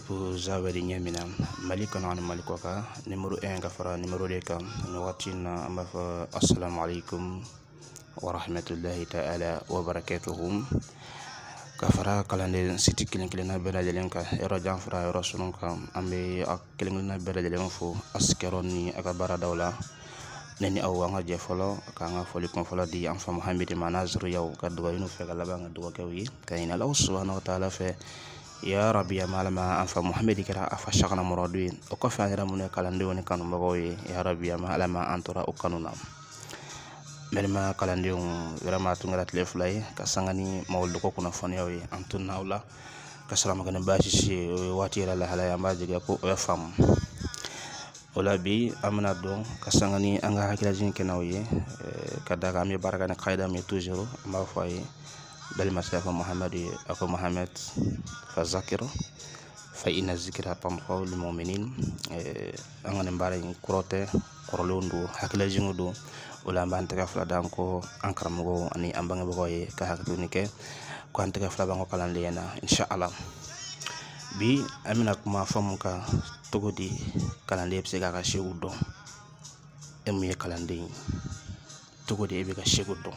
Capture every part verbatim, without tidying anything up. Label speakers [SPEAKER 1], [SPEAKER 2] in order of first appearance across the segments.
[SPEAKER 1] groupe zawadi nyamina malika na maliko ka numéro un ka fara numéro deux ka no watina amba fa assalamu alaikum wa rahmatullahi ta'ala wa barakatuh ka fara kalande siti kilin kilin na bela jelen ka ero jam fara ero sunun ka ambe ak kilin na bela jelen fo askeroni aka bara dawla neni aw nga je folo ka nga foli kon folo di am fa muhammad manazir yaw ka do yinu fe kala ba nga do ka wi kayina allah subhanahu wa ta'ala fe ya rabbi ya malama am fa muhammad kira afa shagna muradin o ko fa ngira mun kalande woni kanu magoy ya rabbi ya malama antura o kanuna melma kalande on vraiment tungarat le flay ka sangani mawlu ko kuna fon yawi antuna wala ka salama gana bashi ci watira la hala ya maji ko o fam wala bi amna don ka sangani anga hakila jin kenawi ka daga mi baraka na qaida mi toujours ma fay dal masafa muhammad ako muhammad fa zakir fa ina zikra tanfa'u lil mu'minin angane mbare kurote korolondo hakila jingudo wala mbante ka fla danko ankaramo ani ambange boye ka hakuni ke ko ante ka fla bango kalan lena inshallah bi amina kuma famuka togodi kalande pse ga shewudo emu kalande togodi ebe ga shewudo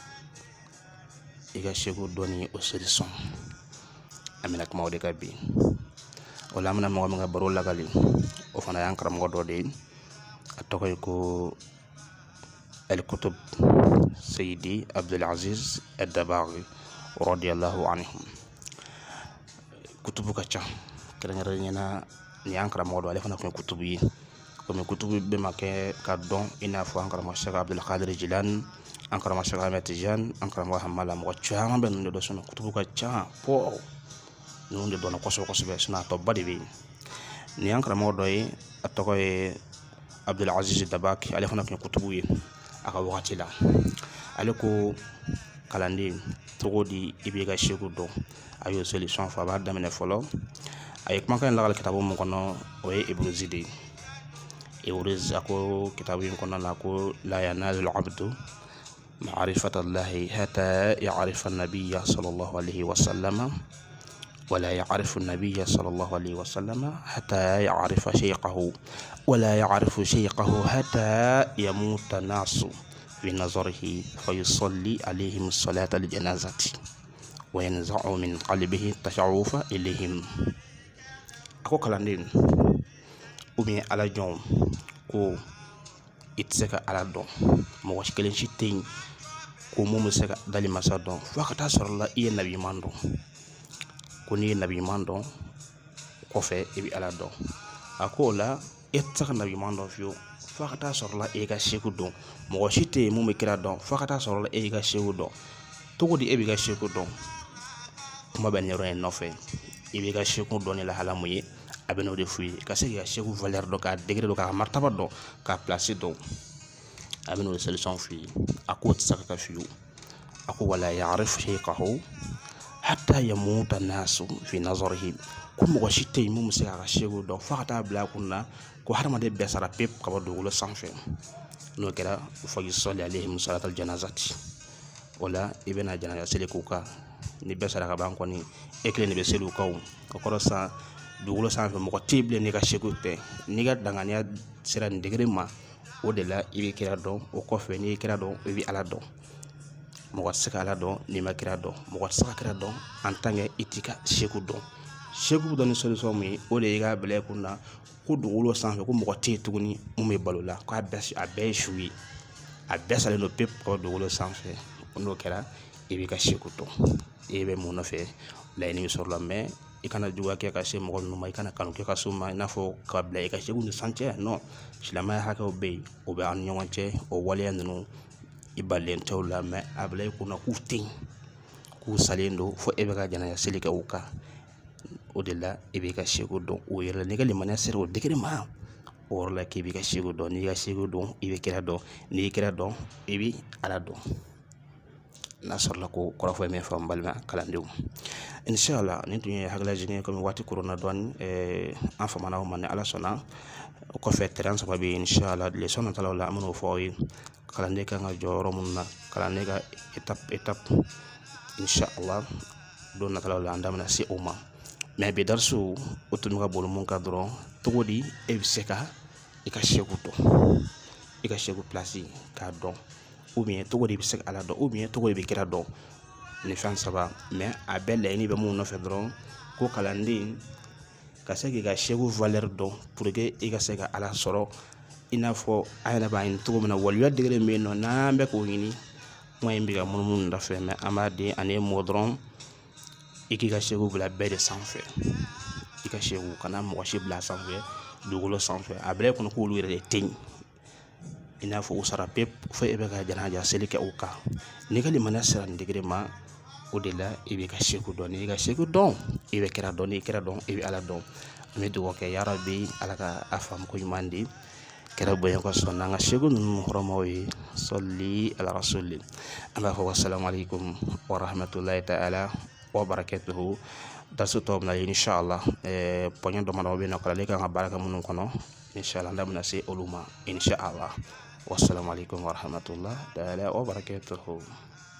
[SPEAKER 1] iga shewudo ni o solution amina kuma wode kabi wala amna mo nga baro lagali o fana yankram godo de atokoy ko al kutub sayyidi abdul aziz ad-dabaghi radiyallahu anhu kutubu kacha kala nyana ni ankara modo ale fana ko kutubu yi ko me kutubu be make ka don ina fo ankara mo Cheikh Abdul Qadir Jilani ankara mo Cheikh Ahmed Tidiane ankara mo hamala mo chaama ben do sono kutubu kacha po no nde do na koso koso be suna to badi be ni ankara modo yi atoko e Abdul Aziz Dabaki ale fana ko kutubu yi aka wakati la ale ko kalandi togodi ibiga shegu do ayo solution fa ba damene folo ay kuma kan lagal kitabu mo kono o ibn zidi e uriz ako kitabu yin kono la ko la yanazul abdu ma'rifata allah hatta ya'rifa an-nabiy sallallahu alayhi wa sallama ولا يعرف النبي صلى الله عليه وسلم حتى يعرف شيخه ولا يعرف شيخه حتى يموت الناس في نظره فيصلي عليهم الصلاة الجنازة وينزع من قلبه التشعوف إليهم أكو كلاندين أمي على جون كو إتسكا على دون موش كلين شتين كو مومسكا دالي مسادون فاكتا سر الله إيه نبي ماندون كوني نبي ماندون كوفي إبي على دون أكو لا إتسكا نبي ماندون فيو fakata sorla e ga sheku don mo shite mu me kira don fakata sorla e ga sheku don to di e ga sheku don kuma ben yoro en nofe e ga sheku don la hala muye abeno de fuyi ka se ga sheku valeur do ka degré do ka martaba do ka place do abeno de solution fi akot saka fiyu ako wala ya'rif shaykahu hatta yamuta nasu fi nazarihi kuma go shite mu mu se ga sheku don fakata bla kunna ko harma de besara pep ka do lo sanfe no kera fo yusalli alayhim salatal janazati wala ibena janaza sele ko ka ni besara ka ban ko ni ekle ni be selu kaw ko ko sa do lo sanfe mo ko tible ni ka shekute ni ga dangania sira ndigre ma o de la ibe kera do o ko fe ni kera do wi ala do mo ko saka ala do ni ma kera do mo ko saka kera do en tangue itika sheku do sheku do ni solution mi o de ga bele kunna ko dugulo sanfe ko mo te tuguni umé balola ko abes abeshui abesale no pep ko dugulo sanfe no kera ibi ka shekuto ibe mo no fe la ni sur la mais ikana juwa ke ka she mo no mai kana kanu ke ka suma na fo ka bla ka shegu ni sanche no shilama ha ka obey o be an nyonche o wale no ibalen tawla mais ablay ko na kutin ku salendo fo ebe ka jana ya selika uka odela ebe ka shego don o yere ne gali mana sero dekere ma or la ke ebe ka shego don ni ga shego don ebe kera don ni kera don ebe ala don na sorla ko ko fo me fam balma kalandiw inshallah ni tuye hagla jine ko mi wati corona don e en famana man ala sona ko fe terrain sababi inshallah le sona tala wala amno fo yi kalande ka nga joro mun na kalande ka étape étape inshallah don na tala wala andamna si uma mais bi darsu o tun ka bolo mun ka dɔrɔn togo di e bɛ se ka i ka segu dɔn i ka segu place k'a dɔn ou bien togo di i bɛ se ka ala dɔn ou bien togo di i bɛ kira dɔn ni fɛn saba mais a bɛɛ laɲini bɛ mun nɔfɛ dɔrɔn ko kalanden ka se k'i ka segu valeur dɔn pour que i ka se ka ala sɔrɔ i n'a fɔ a yɛrɛ b'a ɲini cogo min na waliya degere min nɔ n'an bɛ k'o ɲini kuma in bɛ ka munumunu da fɛ mais an b'a di ani mɔ dɔrɔn i k'i ka segu bila bɛɛ de sanfɛ i ka segu kana mɔgɔ si bila sanfɛ dugukolo sanfɛ a bɛɛ kɔnɔ k'olu yɛrɛ de tɛ yen i n'a fɔ u sara pep fo e bɛ ka janaja seli kɛ u kan n'i ka limaniya sera nin degere ma o de la i bɛ ka segu dɔn n'i ka segu dɔn i bɛ kira dɔn n'i kira dɔn i bɛ ala dɔn an bɛ dugawu kɛ yarabi ala ka a faamu ko ɲuman di kɛra bonya kosɔn n'an ka segu ninnu hɔrɔmaw ye sɔli ala rasuli an b'a fɔ wasalamu alaikum wa rahmatulahi ta'ala wa barakatuhu darsu tɔw bɛna ye inshallah pɔɲɛ dɔ mana o bɛ na kalali kan ka baara kɛ minnu kɔnɔ inshallah an da bɛna se olu ma inshallah wassalamu alaikum wa rahmatulahi ta'ala wa barakatuhu